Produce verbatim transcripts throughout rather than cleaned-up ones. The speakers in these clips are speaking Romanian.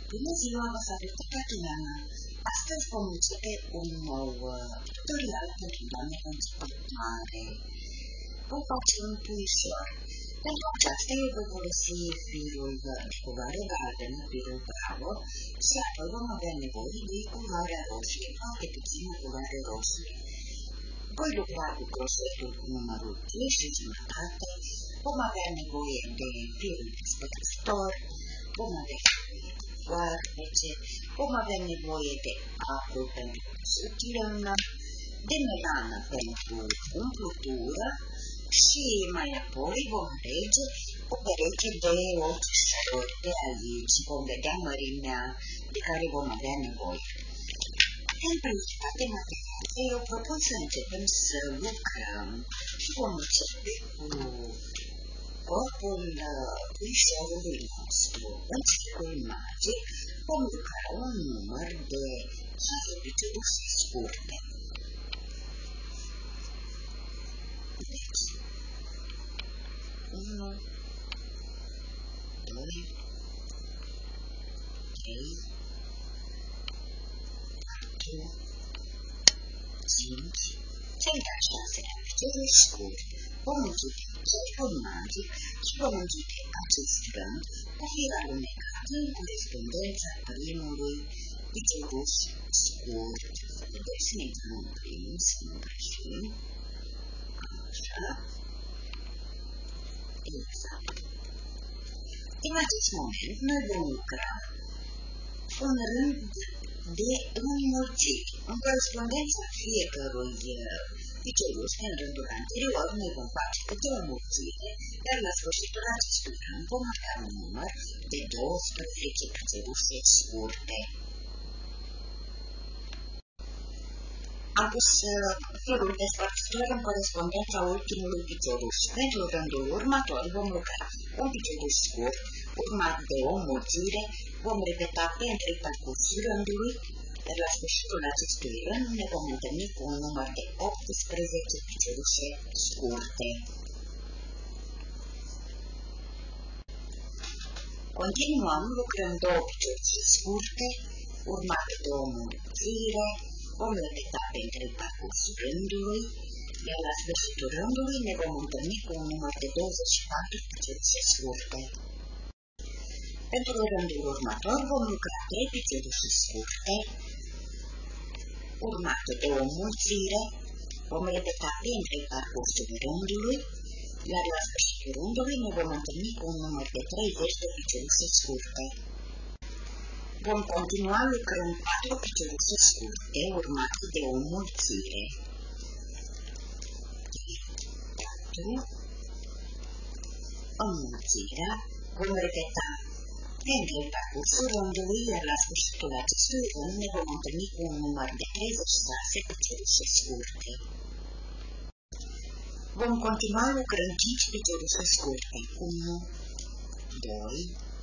Bună ziua, vă salută Tatiana! Astăzi vom începe un nou uh, tutorial pentru doamne începătoare. Vom face un puișor. Pentru aceasta eu voi folosi firul de culoare galbenă, firul bravo, și apoi vom avea nevoie de culoarea roșie, foarte puțină culoare roșie. Voi lucra cu croșetul cu numărul cinci și jumătate, vom avea nevoie de firul despărțitor, vom avea foarfece, vom avea nevoie de apă pentru sutilănă, de melană pentru umplutură și mai apoi vom alege o pereche de ochișori. De aici vom vedea mărimea de care vom avea nevoie. Pentru toate materialele, eu propun să începem să lucrăm și vom începe cu corpul puișorului nostru. În cercul magic vom lucra un număr de șase piciorușe scurte. Deci, unu, doi, trei, patru, cinci, cel de-al șaselea picioruș scurt. Vom închide cercul magic și vom închide acest rând cu fir alunecat în corespondența primului picioruș scurt. Deci să ne dăm un prim, să nu greșim. Așa. Exact. Din acest moment noi vom lucra un rând de înmulțiri. În corespondența fiecărui picioruș în rândul anterior noi vom face câte o mulțire, iar la sfârșitul acestui rând vom avea un număr de douăsprezece piciorușe scurte. Am pus firul despărțitor în corespondența ultimului picioruș. Pentru rândul următor vom lucra un picioruș scurt, urmat de o mulțire, vom repeta pe întreg parcursul rândului, iar la sfârșitul acestui rând ne vom întâlni cu un număr de optsprezece piciorușe scurte. Continuăm lucrând două piciorușe scurte, urmate de o mulțire, vom repeta pe întreg parcursul rândului, iar la sfârșitul rândului ne vom întâlni cu un număr de douăzeci și patru piciorușe scurte. Pentru rândul următor vom lucra trei piciorușe scurte, urmate de o mulțire, vom repeta pe întreg parcursul rândului, iar la sfârșitul rândului ne vom întâlni cu un număr de treizeci de piciorușe scurte. Vom continua lucrând patru piciorușe scurte, urmate de o mulțire. patru. Înmulțirea. Vom repeta pe întreg parcursul rândului, iar la sfârșitul acestui rând ne vom întâlni cu un număr de treizeci și șase piciorușe scurte. Vom continua lucrând cinci piciorușe scurte. unu, doi,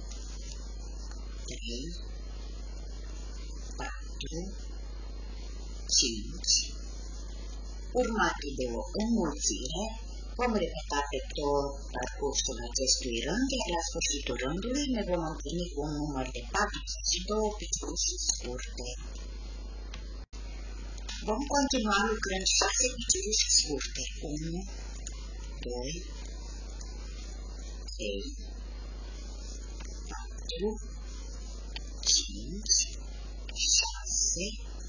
trei, patru, cinci, urmate de o înmulțire. Vom repeta pe tot parcursul acestui rând, iar la sfârșitul rândului ne vom întâlni cu un număr de patruzeci și două piciorușe scurte. Vom continua lucrând șase piciorușe scurte. unu, doi, trei, patru, cinci, șase,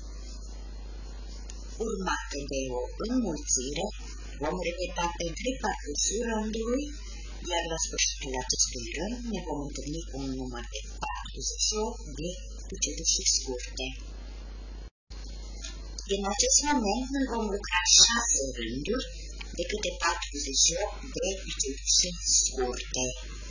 urmate de o înmulțire. Vom repeta pe întreg parcursul rândului, iar la sfârșitul acestui rând ne vom întâlni cu un număr de patruzeci și opt de piciorușe scurte. Din acest moment noi vom lucra șase rânduri de câte patruzeci și opt de piciorușe scurte.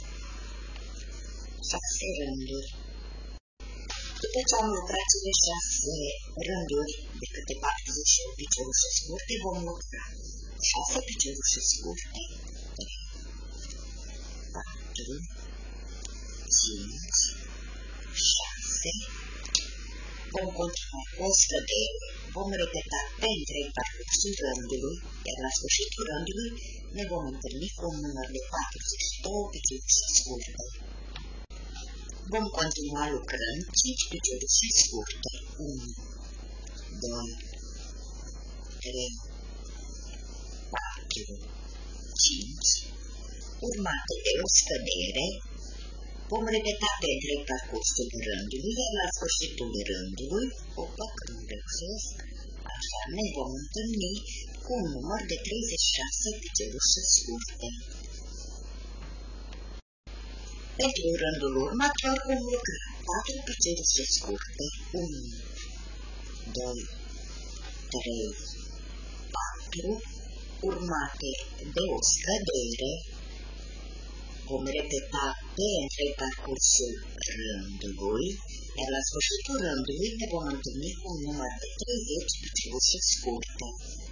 șase rânduri. După ce am lucrat cele șase rânduri de câte patruzeci și opt piciorușe scurte, vom lucra șase piciorușe scurte, trei, patru, cinci, șase, vom continua cu o scădere, vom repeta pe întreg parcursul rândului, iar la sfârșitul rândului ne vom întâlni cu un număr de patruzeci și două piciorușe scurte. Vom continua lucrând cinci piciorușe scurte. unu, doi, trei, patru, cinci, urmate de o scădere. Vom repeta pe întreg parcursul rândului, iar la sfârșitul rândului, opa, că nu reușesc, așa, ne vom întâlni cu un număr de treizeci și șase piciorușe scurte. Pentru rândul următor vom lucra patru piciorușe scurte. unu, doi, trei, patru, urmate de o scădere. Vom repeta pe întreg parcursul rândului, iar la sfârșitul rândului ne vom întâlni cu un număr de treizeci piciorușe scurte.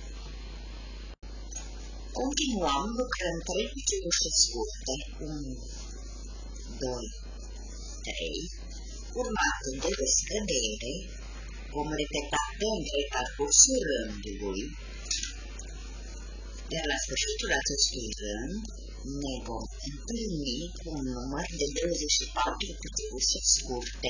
Continuăm lucrând trei piciorușe scurte. unu, doi, trei, urmate de o scădere. Vom repeta pe întreg parcursul rândului, iar la sfârșitul acestui rând ne vom întâlni cu un număr de douăzeci și patru piciorușe scurte.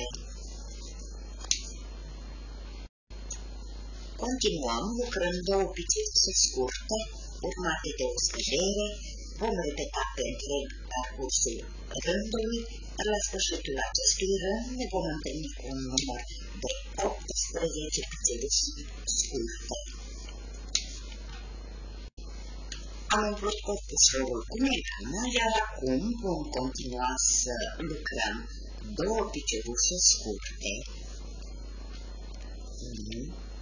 Continuăm lucrând două piciorușe scurte, urmate de o scădere. Vom repeta pe întreg parcursul rândului, iar la sfârșitul acestui rând ne vom întâlni cu un număr de optsprezece piciorușe scurte. Am umplut corpușorul cu melană, iar acum vom continua să lucrăm două piciorușe scurte. unu,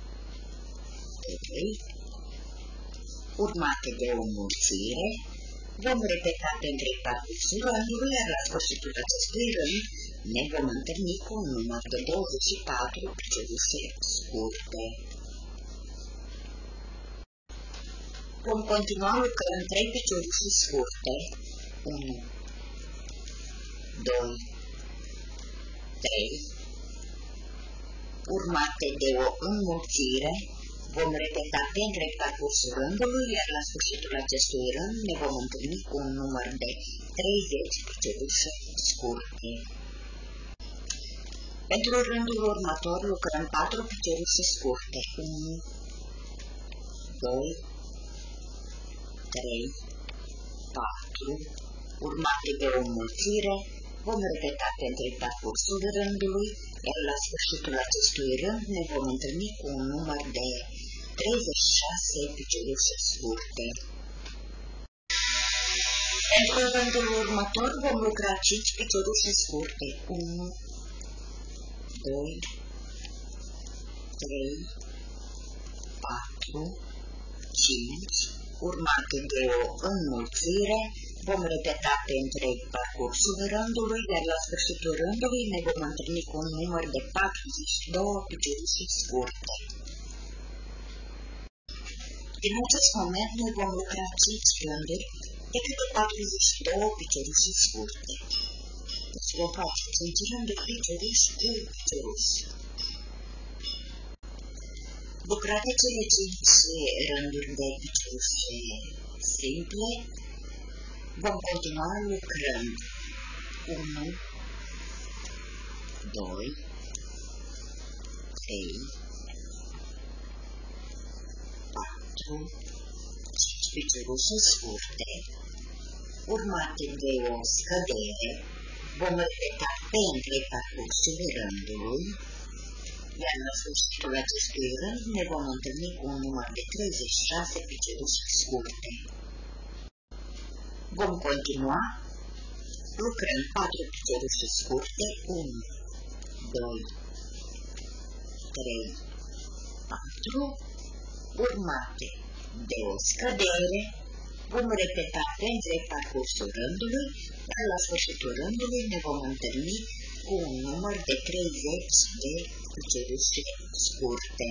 doi, urmate de o mulțire. Vom repeta pe întreg parcursul rândului, iar la sfârșitul acestui rând ne vom întâlni cu un număr de douăzeci și patru piciorușe scurte. Vom continua lucrând trei piciorușe scurte. unu, doi, trei, urmate de o înmulțire. Vom repeta pe întreg parcursul rândului, iar la sfârșitul acestui rând ne vom întâlni cu un număr de treizeci piciorușe scurte. Pentru rândul următor lucrăm patru piciorușe scurte. unu, doi, trei, patru, urmate de o înmulțire. Vom repeta pe întreg parcursul rândului, iar la sfârșitul acestui rând ne vom întâlni cu un număr de treizeci și șase piciorușe scurte. Pentru rândul următor vom lucra cinci piciorușe scurte. unu, doi, trei, patru, cinci, urmate de o înmulțire. Vom repeta pe întreg parcursul rândului, iar la sfârșitul rândului ne vom întâlni cu un număr de patruzeci și două piciorușe scurte. Din acest moment noi vom lucra cinci rânduri de câte patruzeci și două piciorușe scurte. Deci vom face cinci rânduri picioruși cu picioruși. Lucrate cele cinci rânduri de piciorușe simple, vom continua lucrând unu, doi, trei, patru, cinci piciorușe scurte, urmate de o scădere. Vom repeta pe întreg parcursul rândului, iar la sfârșitul acestui rând ne vom întâlni cu un număr de treizeci și șase piciorușe scurte. Vom continua lucrând patru piciorușe scurte. unu, doi, trei, patru, urmate de o scădere. Vom repeta pe întreg parcursul rândului, iar la sfârșitul rândului ne vom întâlni cu un număr de treizeci de piciorușe scurte.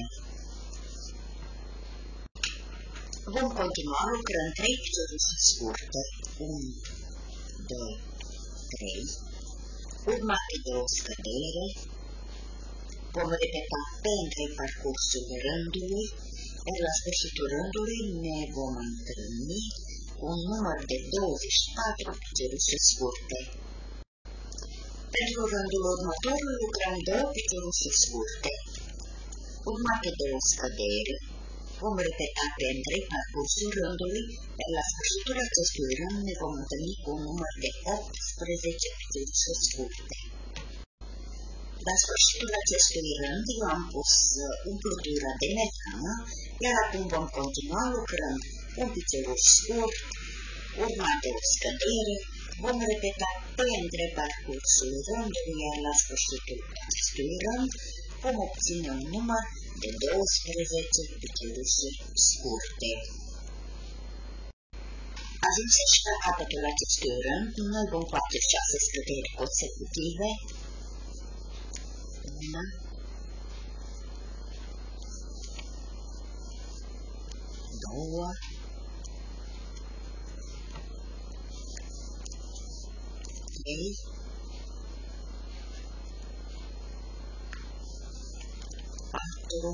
Vom continua lucrând trei piciorușe scurte. unu, doi, trei, urmate de o scădere. Vom repeta pe întreg parcursul rândului, iar la sfârșitul rândului ne vom întâlni cu un număr de douăzeci și patru piciorușe scurte. Pentru rândul următor lucrăm două piciorușe scurte, urmate de o scădere. Vom repeta pe întreg parcursul rândului, iar la sfârșitul acestui rând ne vom întâlni cu un număr de optsprezece piciorușe scurte. La sfârșitul acestui rând eu am pus umplutura de metană, iar acum vom continua lucrând un picioruș scurt, urmat de o scădere. Vom repeta pe întreg parcursul rândului, iar la sfârșitul acestui rând vom obține un număr de douăsprezece piciorușe scurte. Ajunse și la capătul acestui rând, noi vom face șase scăderi consecutive. Una, două, trei, patru,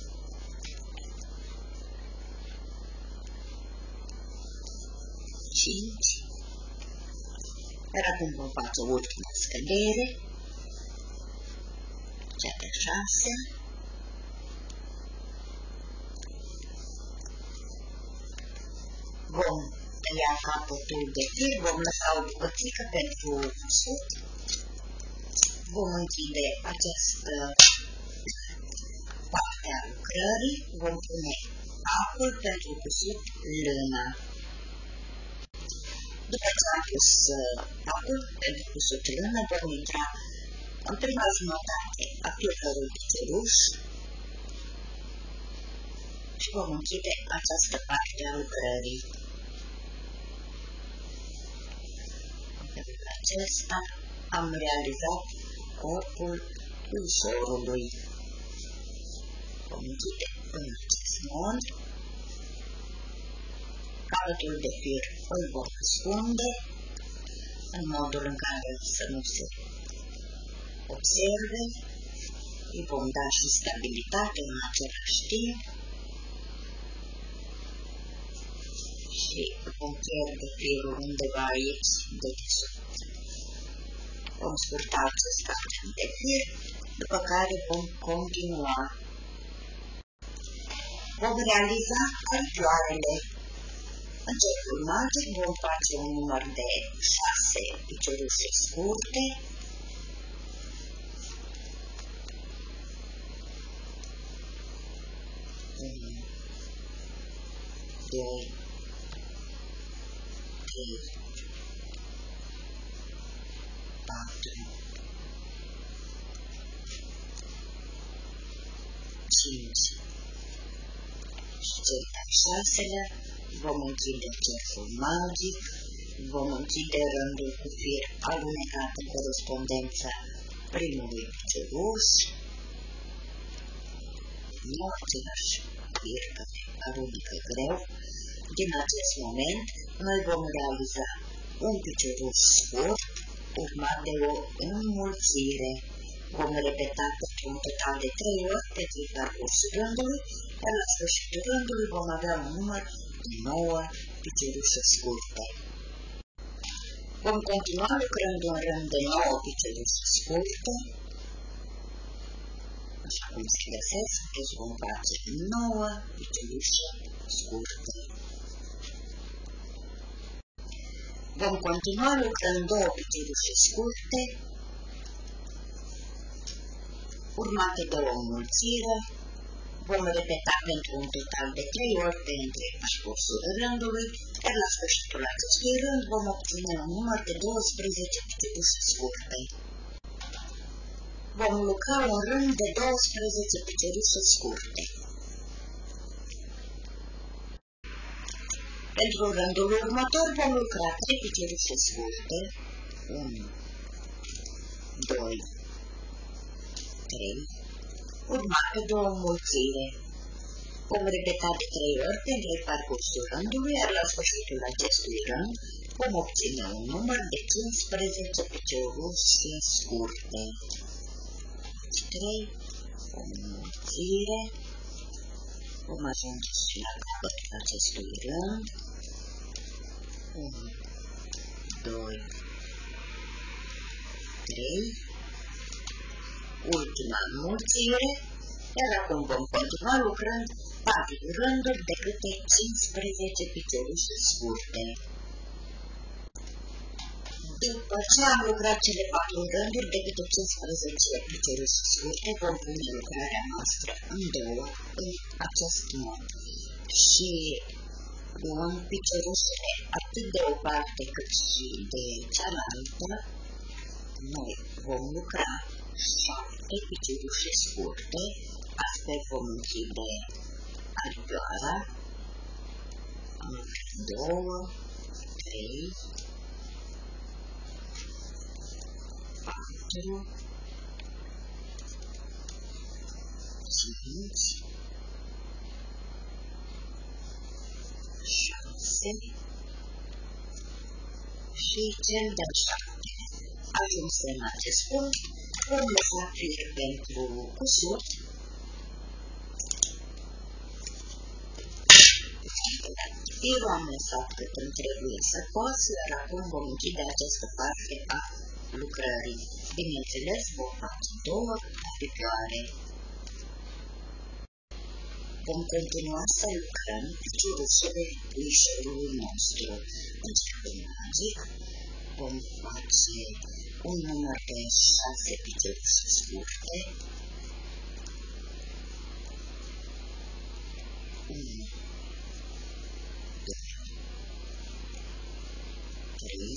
cinci, iar acum vom face ultima scădere, cea de șase, vom tăia capătul de fir, vom lăsa o bucățică pentru usut, vom închide această parte a lucrării, vom pune acul pentru cusut lână. După ce am pus acul pentru cusut lână, vom intra în prima jumătate a fiecărui picioruș și vom închide această parte a lucrării. În felul acesta am realizat corpul ușorului. Vom închide în acest mod. Capătul de fir îl vom ascunde în modul în care să nu se observe, îi vom da și stabilitate în același timp și vom pierde firul undeva aici de desubt. Vom scurta acest capăt de fir, după care vom continua. Vom realiza aripioarele. În cercul magic vom face un număr de șase piciorușe scurte, unu, doi, trei, patru, cinci și cel de-al șaselea. Vom închide cercul magic, vom închide rândul cu fir alunecat în corespondența primului picioruș, nu același fir care alunecă greu. Din acest moment, noi vom realiza un picioruș scurt, urmat de o înmulțire. Vom repeta pentru un total de trei ori pe parcursul rândului, iar la sfârșitul rândului vom avea un număr de nouă piciorușe scurte. Vom continua lucrând un rând de nouă piciorușe scurte, așa cum se găsesc, deci vom face nouă piciorușe scurte. Vom continua lucrând două piciorușe scurte, urmate de o înmulțire. Vom repeta pentru un total de trei ori pe întreg parcursul rândului, iar la sfârșitul acestui rând vom obține un număr de douăsprezece piciorușe scurte. Vom lucra un rând de douăsprezece piciorușe scurte. Pentru rândul următor vom lucra trei piciorușe scurte, unu, doi, trei, urmate de o înmulțire. Vom repeta de trei ori pe întreg parcursul rândului, iar la sfârșitul acestui rând vom obține un număr de cincisprezece piciorușe scurte. trei, o înmulțire, vom ajunge și la capătul acestui rând, unu, doi, trei, ultima înmulțire, iar acum vom continua lucrând patru rânduri de câte cincisprezece piciorușe scurte. După ce am lucrat cele patru rânduri de câte cincisprezece piciorușe scurte, vom pune lucrarea noastră în două, în acest mod. Și luăm piciorușele atât de o parte cât și de cealaltă. Noi vom lucra șapte piciorușe scurte, astfel vom închide aripioara. Două, trei, patru, cinci, șase și cel de-al șapte. Ajuns în acest punct, vom lăsa fir pentru cusut. Eu am lăsat cât îmi trebuie să poți, iar acum vom închide această parte a lucrării. Bineînțeles, vom face două aripioare. Vom continua să lucrăm piciorușele plișorului nostru. Începând magic, vom face un număr de șase piciorușe scurte. unu, doi, trei,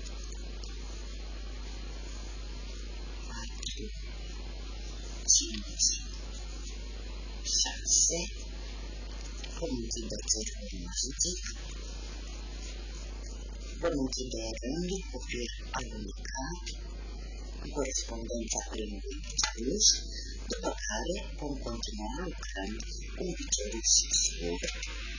patru, cinci, șase, vom închide cercul magic, vom închide rândul cu fir alunecat, în corespondența primului picioruș, după care vom continua lucrând un picioruș scurt,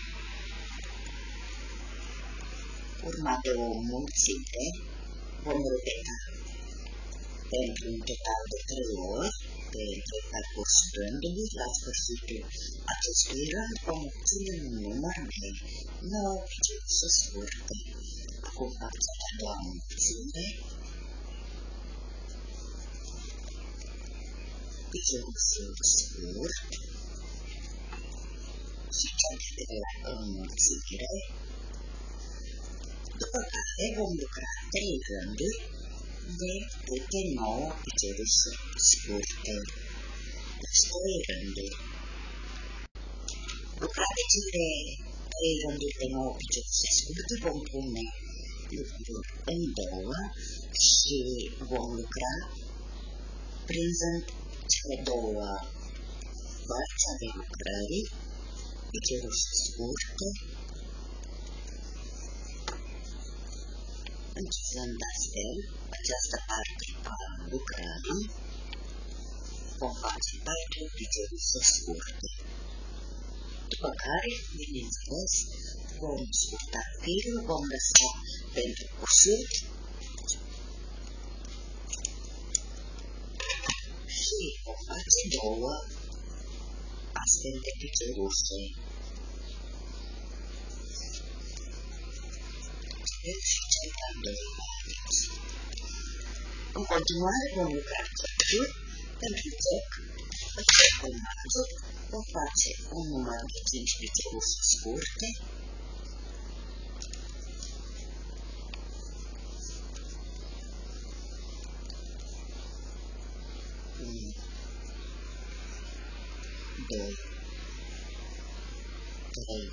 urmat de o înmulțire. Vom repeta pentru un total de trei ori pe întreg parcursul rândului. La sfârșitul acestui rând vom obține un număr de nouă piciorușe scurte. Acum fac cea de-a doua înmulțire. Piciorușul scurt și cea de-a treia înmulțire. După care vom lucra trei rânduri de câte nouă piciorușe scurte. Deci trei rânduri. Lucrate cele trei rânduri de nouă piciorușe scurte, vom pune lucruri în două și vom lucra prinzând cele două părți ale lucrării, piciorușe scurte, închizând astfel această parte a lucrării. Vom face patru piciorușe scurte. După care, bineînțeles, vom scurta firul, vom lăsa pentru cusut și vom face două astfel de piciorușe. Și cel de-al doilea aici. În continuare vom lucra cercuri. Pentru cerc, cercul magic, vom face un număr de cinci piciorușe scurte. unu, doi, trei,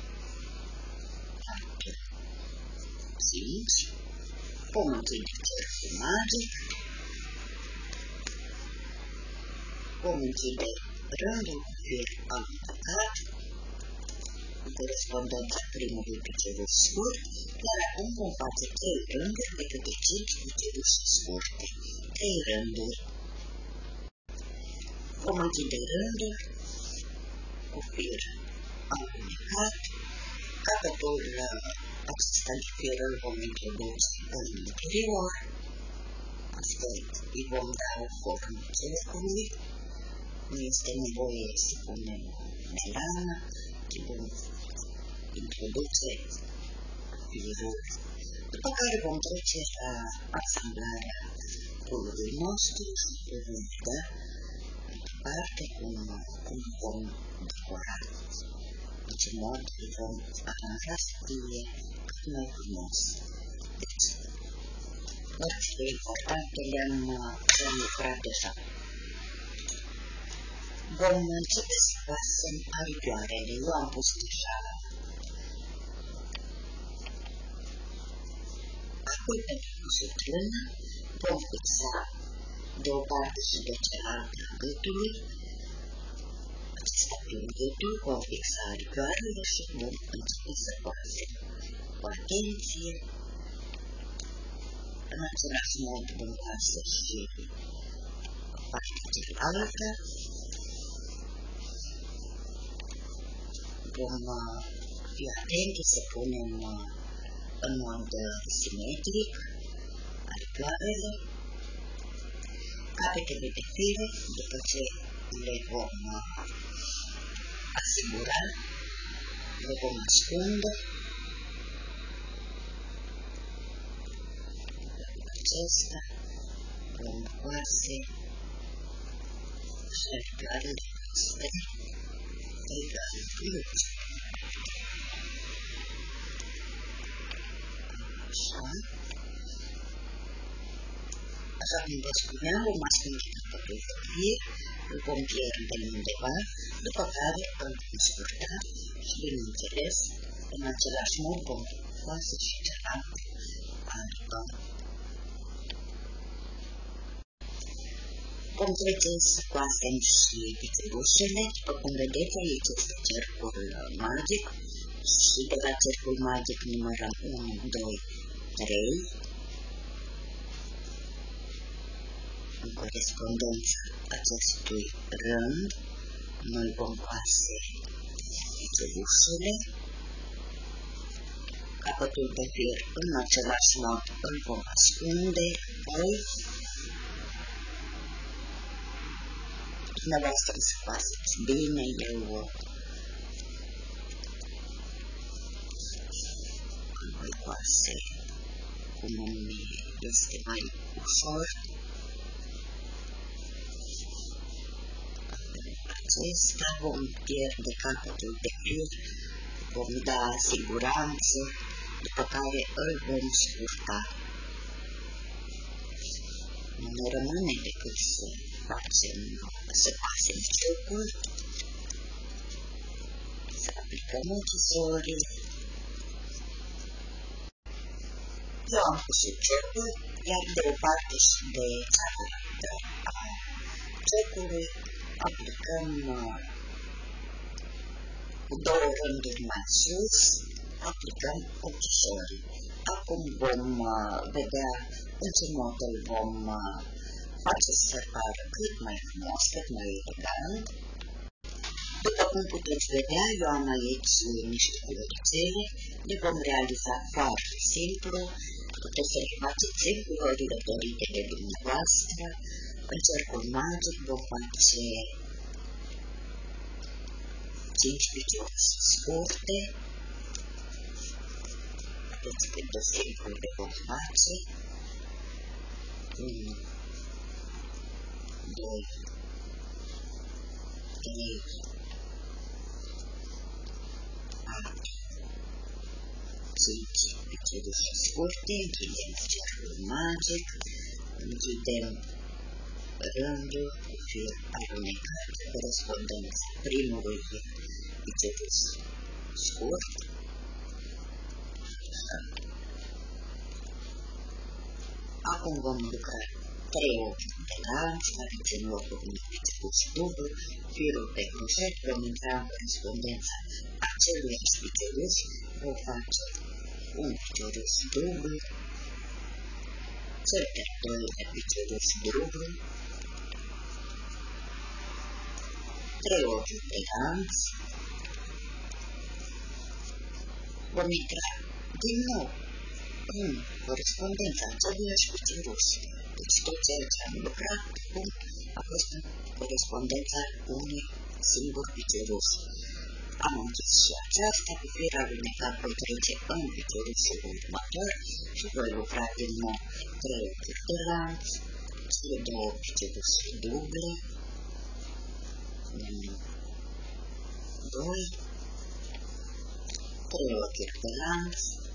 patru, cinci, vom închide cercul magic, vom închide rândul cu fir alunecat, în corespondența primului picioruș scurt, iar acum vom face trei rânduri de câte cinci piciorușe scurte. trei rânduri. Vom închide rândul cu fir alunecat, capătul acesta de fir îl vom introduce în interior, astfel îi vom da o formă cercului. Nu este nevoie să punem melană, ci vom introduce firul, după care vom trece la asamblarea timpului nostru și vom da parte cum, cum vom decora, în ce mod vom aranja să fie cât mai frumos. Deci, părțile importante le-am lucrat deja. Vom începe să pasăm aripioarele. Eu am pus deja acul pentru pusul trână. Vom fixa de o parte și de cealaltă a gâtului. Acesta prin gâtul vom fixa aripioarele și vom începe să pasem cu atenție. În același mod vom pase și partea cealaltă. Vom fi atenți să punem în mod simetric aripioarele, capetele de fire, după ce le vom asigura, le vom ascunde. Acesta vom coase și aripioarele noastre egal luce. Așa. Așa cum vă spuneam, vom ascunde capătul de fir, îl vom pierde undeva, după care îl vom scurta și, bineînțeles, în același mod vom coase și cealaltă aripă. Vom trece să coasem și pițelușele. După cum vedeți, aici este cercul magic și de la cercul magic numărăm unu, doi, trei. În corespondența acestui rând, noi vom coase pițelușele. Capătul de fir în același mod îl vom ascunde, apoi dumneavoastră să faceți bine, eu îl voi coase cum îmi este mai ușor. Acesta vom pierde capătul de fir, vom da siguranță, după care îl vom scurta. Nu ne rămâne decât să facem, să pasem cercul, să aplicăm închisorile. Eu am pus cercul, iar de o parte și de cealaltă a cercului aplicăm cu două rânduri mai sus, aplicăm închisorile. Acum vom vedea în ce mod îl vom face să pară cât mai frumos, cât mai elegant. După cum puteți vedea, eu am aici niște culorițele, le vom realiza foarte simplu, puteți să le faceți în culorile dorite de dumneavoastră. În cercul magic vom face cinci piciori scurte, vedeți cât de simplu le vom face. unu, doi, trei, patru, cinci piciori scurte, închidem cercul magic, închidem rândul cu fir alunecat, corespondența primului picior scurt. Acum vom lucra trei ochi de lanț, care țin locul unui picior dublu, firul de croșet, vom intra în corespondența aceluiași picior, vom face un picior dublu, cel de doilea picior dublu, trei ochi de lanț, vom intra din nou în corespondența aceluiași picior. Deci tot ceea ce am lucrat acum a fost în corespondența unui singur picior. Am închis și aceasta cu fir alunecat, voi trece în piciorul următor și voi lucra din nou trei ochi de lanț, cele două picebusuri duble, doi, trei ochiuri de lanț,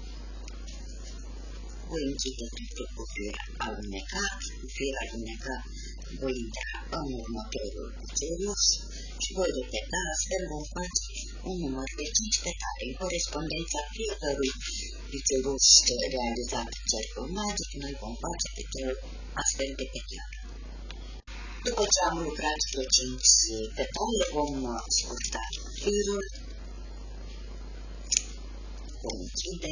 voi închide dreptul cu fir alunecat, cu fir alunecat voi intra în următorul picebus și voi repeta, astfel vom face un număr de cinci petate în corespondența fiecărui picebus realizat în cercul magic, noi vom face pe trei astfel de petale. După ce am lucrat vreo cinci petale, vom scurta firul, vom închide,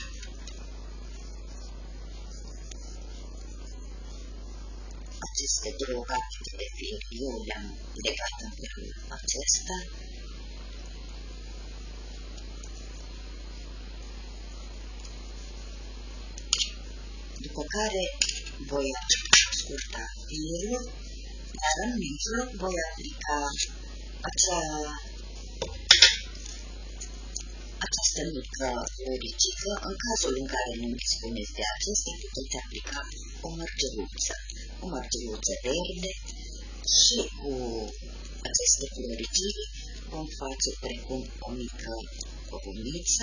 aceste două capete de fir, eu le-am legat în felul acesta. După care voi scurta firul, dar în mijloc voi aplica acea, această mică floricică. În cazul în care nu dispuneți de acestea, puteți aplica o mărgeluță, o mărgeluță verde și cu aceste floricii vom face precum o mică rumiță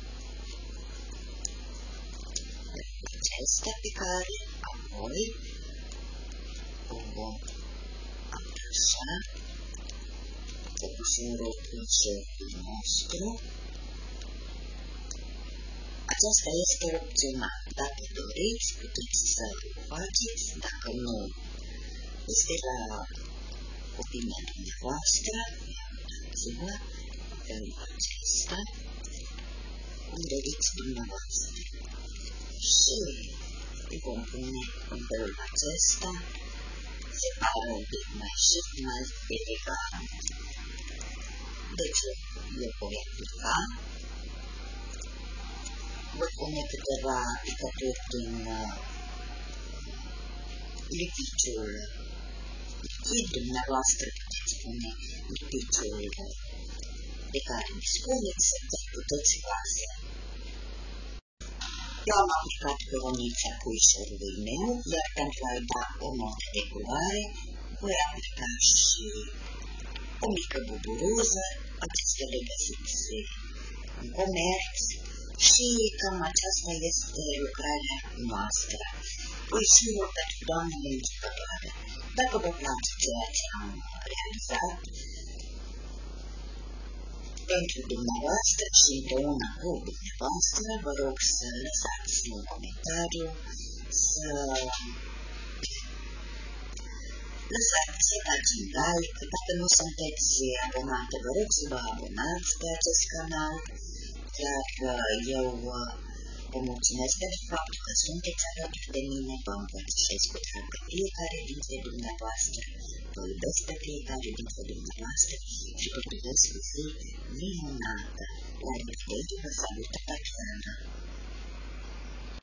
acestea pe care apoi o vom atașa pe ușurul piciorului nostru. Aceasta este opțional. Dacă doriți, puteți să o faceți, dacă nu este la opinia dumneavoastră, dați-vă felul acesta, cum doriți dumneavoastră. Și îi vom pune în felul acesta, se pare un pic mai și mai elegant. Deci, eu voi aplica, voi pune câteva picături din uh, lipiciul lichid, dumneavoastră puteți pune lipiciul de care dispuneți, să puteți face. Eu am aplicat coronița puișorului meu, iar pentru a-i da o notă de culoare, voi aplica și o mică buburuză, acestea le găsiți în comerț și cam aceasta este lucrarea noastră. Puișorul pentru doamnele începătoare. Dacă vă place ceea ce am realizat, pentru dumneavoastră și împreună cu dumneavoastră, vă rog să lăsați un comentariu, să lăsați, să dați un like. Dacă nu sunteți abonate, vă rog să vă abonați pe acest canal, iar eu vă mulțumesc pentru faptul că sunteți alături de mine, vă împărtășesc cu drag pe fiecare dintre dumneavoastră, vă iubesc pe fiecare dintre dumneavoastră și vă privesc cu zi minunată. La revedere, vă salută Tatiana.